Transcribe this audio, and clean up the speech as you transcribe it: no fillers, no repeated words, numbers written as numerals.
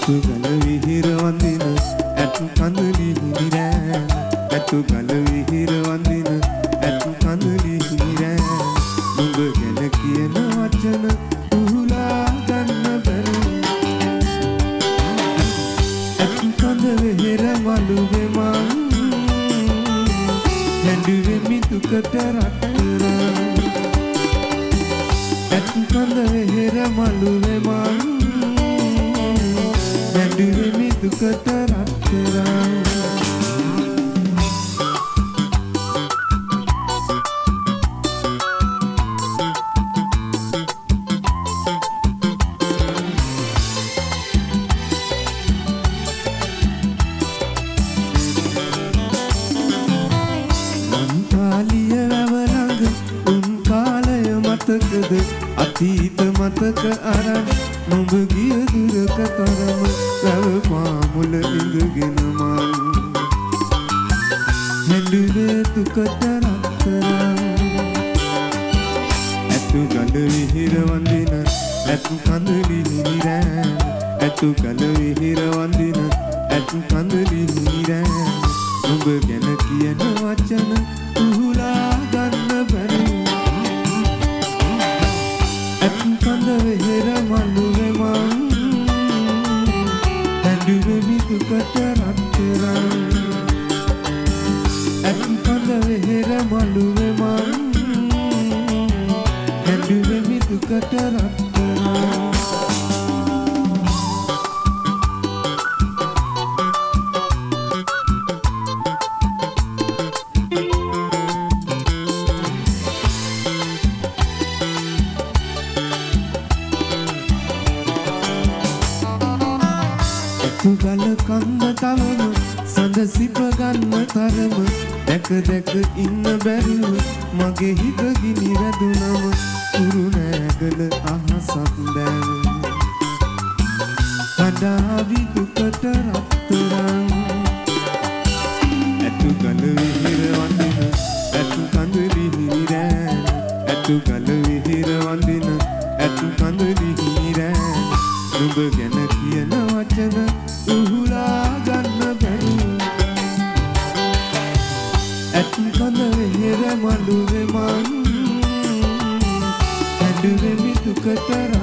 ඇතුගල විහිර වඳින ඇතු කඳුලි හිමිරෑ ඇතුගල විහිර වඳින ඇතු කඳුලි හිමිරෑ නුඹ ගැන කියන වචන උහුලා ගන්න බැරි ඇතු කඳ වෙහෙර මළුවේ මං හැඬුවෙමි දුකට රත්තරන් ඇතු කඳ වෙහෙර මළුවේ මං හැඬුවෙමි දුකට රත්තරන් අතීත මතක අරන් නුඹ ගිය දුරක තරම වැව පාමුල ඉඳගෙන මං හැඬුවේ දුකට රත්තරන් ඇතු ගඳ විහිර වඳින ඇතු කඳුලි හිමිරෑ ඇතු ගඳ විහිර වඳින ඇතු කඳුලි හිමිරෑ නුඹ ගැන කියන වචන උහුලා ගන්න බැරි වෙහෙර මළුවේ මං හැඬුවෙමි දුකට රත්තරන් ඇතු කඳ වෙහෙර මළුවේ මං හැඬුවෙමි දුකට රත්තරන් ගල කන්න තවම සඳ සිප ගන්න තරම දැක දැක ඉන්න බැරිව මගේ හිත ගිනි වැදුනම උරු නෑගල අහසක් දැව කඩාවි දුකට රත්තරන් ඇතු ගල විහිර වඳින ඇතු කඳුලි හිමිරෑ ඇතු ගල විහිර වඳින ඇතු කඳුලි හිමිරෑ නුඹ ගැන කියන වචන උහුලා ගන්න බැරි ඇතු කඳ වෙහෙර මළුවේ මං හැඬුවෙමි දුකට